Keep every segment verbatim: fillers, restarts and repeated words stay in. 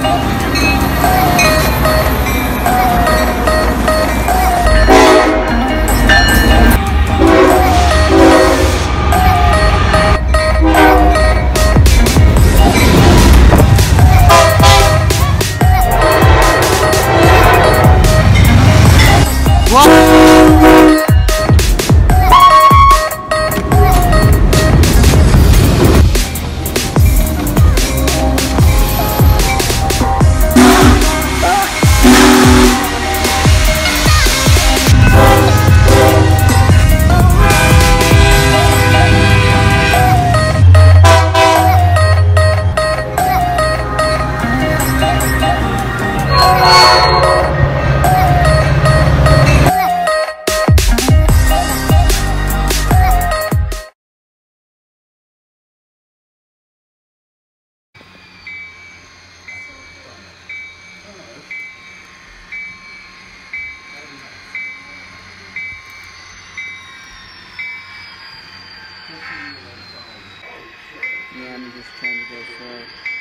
Yeah, I'm just trying to go slow.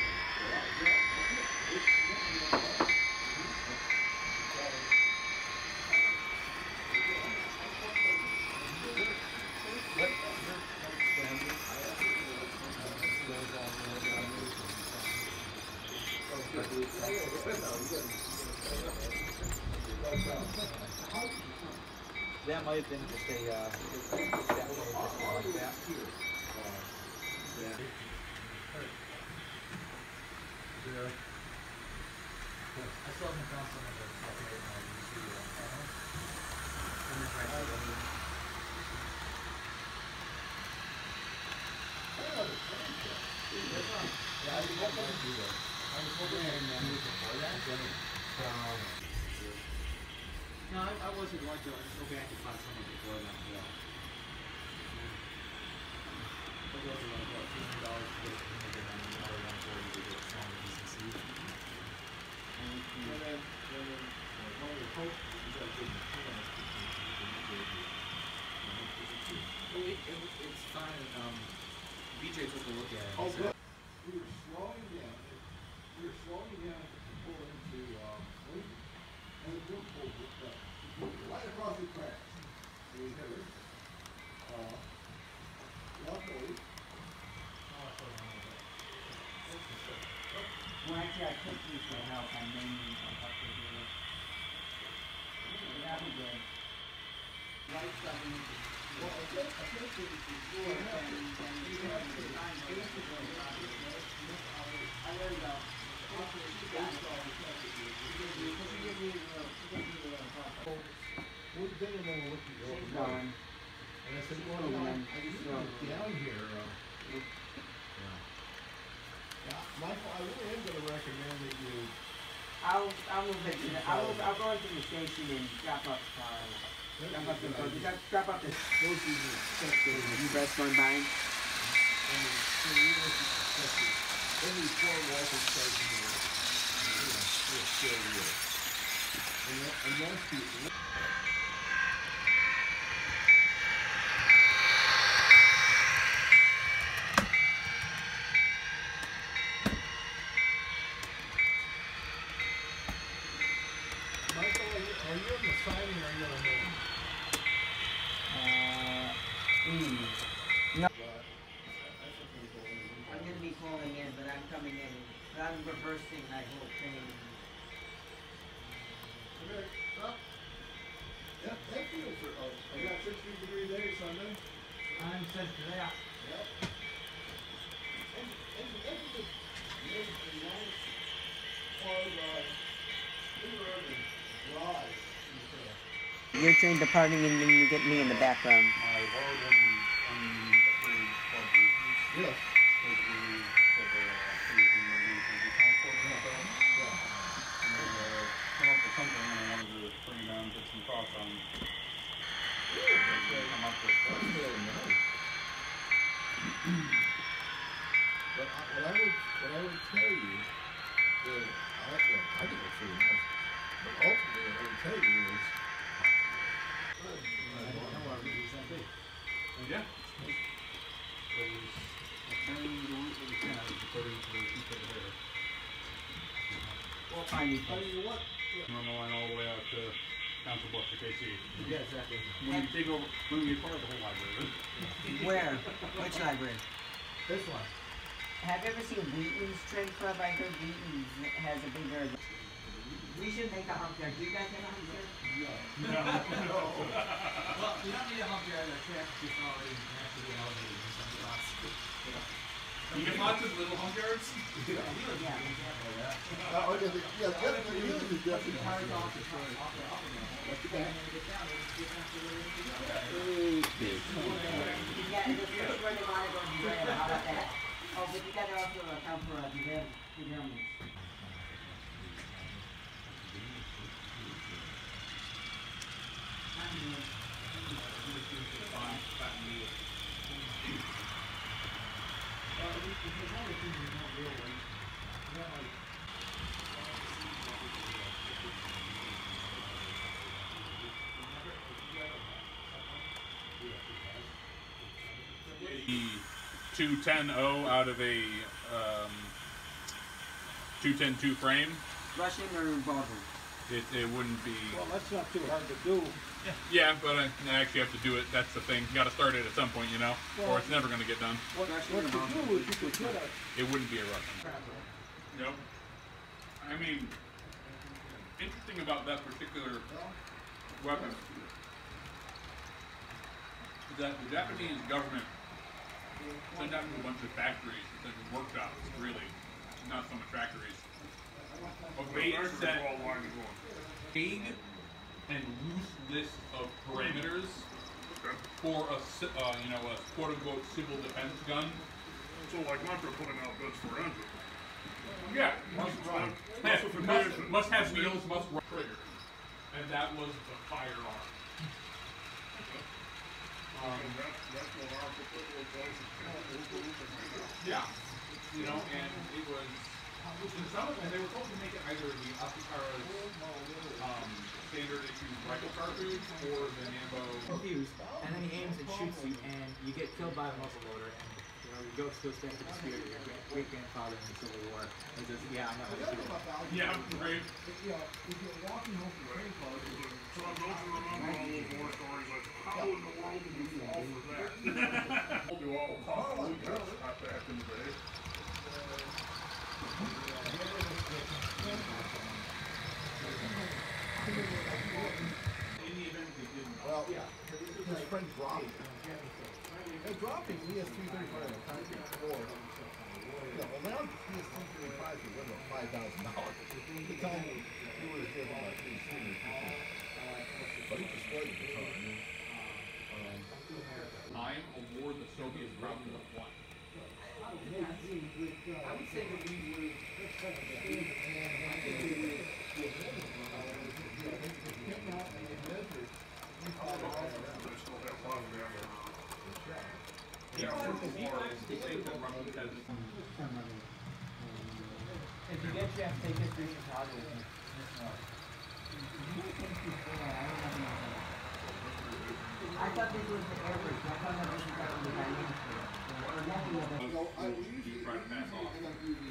That might have been just a, uh, that might have just been like that. Yeah. I still haven't found some of the stuff right now in the studio. In the trash. Yeah, I was hoping to do that. I was hoping to do it before that. Um, no, I, I wasn't going to. I was hoping I could find someone before that. Yeah. But it wasn't like, what, two hundred dollars to get it, and then another one forty to get some D C C. And then, then, one of the Coke, you got to give them Well, it, it, it's fine. Um, B J took a look at it. Oh, good. We were slowing down. We were slowing down to pull into, um, Lincoln. And the group pulled it up. Right across the tracks. And we hit her. Uh, luckily. Well, actually, I took you for help. I mainly up to here. That'd be good. Right something. Well, I think, I think it was before. And then you have to find space to go around it. I really don't. You got it. Because you give me a little, you give me a little help. We've been in there looking over. Keep going. And I said, well, you know, I just went down here. Uh, yeah. Yeah, Michael, I really am going to recommend that you. I'll, I'll move it. To the, I'll, move, I'll go into the station and drop up the car. Drop up the car. Drop, drop up the. Those are the steps that You press one behind. I mean, so you look at the, every four walking station here, you know, it's still real. And, that- and most people. Michael, are you, are you on the signing or are you on the main? Uh, mm. No. But that's what people do. I'm going to be pulling in, but I'm coming in. But I'm reversing my whole thing. Okay, stop. Yeah, thank you for, oh, I got sixty degree day Sunday. I'm set for that. Yep. And, and, and the, made a nice car ride, super urban drive. Your train departing and then you get me in the background. I've already, um, approved for the, Yes. for the, for the, for the, for the council, so, Yeah. and then, uh, come up with something, and I wanted to bring down, put some thoughts on, come up with, uh, That's really nice. But I, what I would, what I would tell you is, I, well, I think it's really nice, but ultimately what I would tell you is, yeah. We'll find you. I mean, what? On the line all the way out to Council Bluffs to K C. Yeah, exactly. When you take over, when you acquire the whole library. Where? Which library? This one. Have you ever seen Wheaton's Trade Club? I heard Wheaton's has a bigger. We should make a hump there. Do you guys have a hump there? No. No. No. Well, you don't need a hump yard, the traffic is already naturally elevated in some spots. You get lots of little home yards? Yeah. Yeah. Uh, okay, the, yeah, definitely, the use is definitely. Cars off the front, off the, off the ramp. That's the And back. then you get down, it's just not the way to go. Yeah, and this is where they want to go derail. How about that? Oh, but you got to also account for uh, derail, derailments. two ten oh out of a um, two ten two frame, Russian or Baldwin? it, it wouldn't be. Well, that's not too hard to do. Yeah, but I, I actually have to do it. That's the thing. You got to start it at some point, you know, or it's never going to get done. What, what you do is you could get a, It wouldn't be a Russian. Nope. I mean, interesting about that particular weapon is that the Japanese government sent out to a bunch of factories, like workshops, really, not so much factories. A base set vague and loose list of parameters for a, ci- uh, you know, a quote-unquote civil defense gun. So like Metro putting out bids for engine. Yeah, must run. Yeah, must, must have wheels, must run trigger. And that was the firearm. Um, That's, that's what our particular place is. yeah, you know, and it was, in some of them, they were told to make it either the Asakara's um, standard issue rifle cartridge or the Nambo. Confused, and then he aims and shoots you, and you get killed by a muzzle loader, and you know, your ghost goes back to the spirit of your great grandfather in the Civil War. And says, yeah, I know how to shoot it. Yeah, right. you know, if you're walking home from train car, So I don't remember all those war stories like, how in the world did you fall for that? We'll do all cost of Lucas back in the day. well, yeah, his friend dropped it. They dropped his E S three thirty-five in a concrete floor. Yeah, well now E S three thirty-five is worth about five thousand dollars. He told me he was here for like three seniors. But he destroyed it. Um, Time a war the Soviets probably would have won. I would say that we would. They still have propaganda. Yeah, they say that Russia has its If you get you have to take history from Chicago with you. I thought this was the air bridge. I thought that this was like the dynamic. Or nothing of it. so I usually, try to pass off. I got to do